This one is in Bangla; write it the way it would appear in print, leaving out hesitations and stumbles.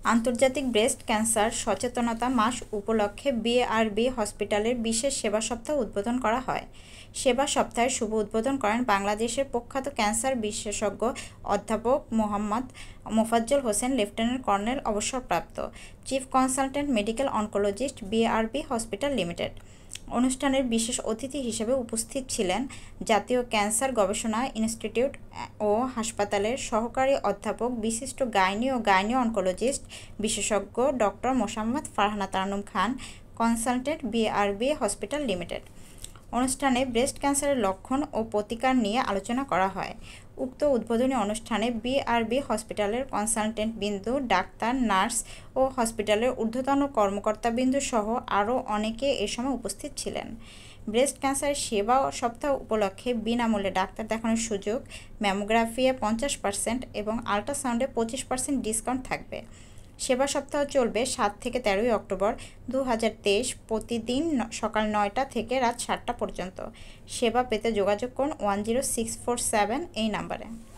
আন্তর্জাতিক ব্রেস্ট ক্যান্সার সচেতনতা মাস উপলক্ষে বিআরবি হসপিটালের বিশেষ সেবা সপ্তাহ উদ্বোধন করা হয়। সেবা সপ্তাহের শুভ উদ্বোধন করেন বাংলাদেশের প্রখ্যাত ক্যান্সার বিশেষজ্ঞ অধ্যাপক মোহাম্মদ মোফাজ্জল হোসেন, লেফটেন্যান্ট কর্নেল অবসরপ্রাপ্ত, chief consultant medical oncologist, BRB hospital limited. অনুষ্ঠানের বিশেষ অতিথি হিসেবে উপস্থিত ছিলেন জাতীয় ক্যান্সার গবেষণা ইনস্টিটিউট ও হাসপাতালের সহকারী অধ্যাপক, বিশিষ্ট গাইনি ও গাইনি অনকোলজিস্ট বিশেষজ্ঞ doctor Mosammat Farhana Tarannum Khan, consultant, BRB hospital limited. অনুষ্ঠানে ব্রেস্ট ক্যান্সারের লক্ষণ ও প্রতিকার নিয়ে আলোচনা করা হয়। উক্ত উদ্বোধনী অনুষ্ঠানে বিআরবি হসপিটালের কনসালটেন্ট বিন্দু, ডাক্তার, নার্স ও হসপিটালের ঊর্ধ্বতন কর্মকর্তাবৃন্দ সহ আরও অনেকে এ সময় উপস্থিত ছিলেন। ব্রেস্ট ক্যান্সারের সেবা সপ্তাহ উপলক্ষে বিনামূল্যে ডাক্তার দেখানোর সুযোগ, ম্যামোগ্রাফিতে 50% এবং আল্ট্রাসাউন্ডে 25% ডিসকাউন্ট থাকবে। সেবা সপ্তাহ চলবে 7 থেকে 13 অক্টোবর 2023, প্রতিদিন সকাল 9টা থেকে রাত 7টা পর্যন্ত। সেবা পেতে যোগাযোগ করুন 10647 এই নাম্বারে।